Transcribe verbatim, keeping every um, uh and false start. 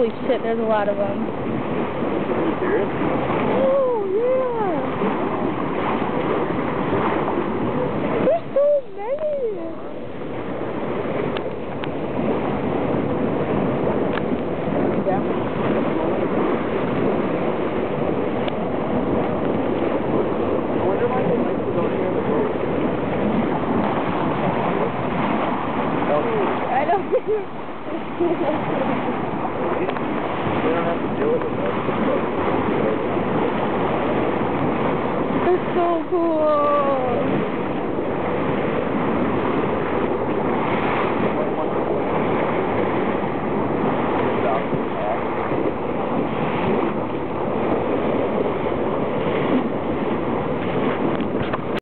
Holy shit, there's a lot of them. Are you serious? Oh, yeah. There's so many. Yeah. I wonder why they like to go near the boat. I don't